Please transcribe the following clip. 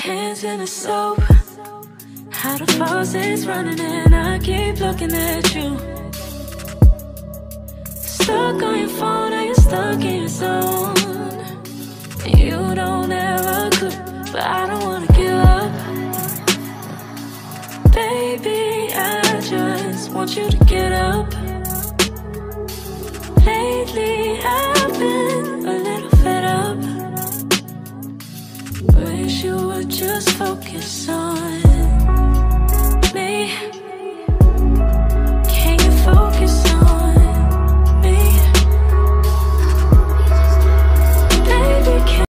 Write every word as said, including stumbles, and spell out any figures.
hands in the soap. How the faucet's running and I keep looking at you. Stuck on your phone, now you're stuck in your zone. You don't ever clue, but I don't wanna give up. Baby, I just want you to get up. Lately I've been a little fed up. Wish you would just focus on